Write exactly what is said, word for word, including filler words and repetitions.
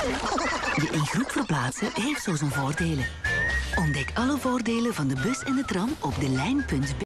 De in groep verplaatsen heeft zo zijn voordelen. Ontdek alle voordelen van de bus en de tram op de lijn punt b.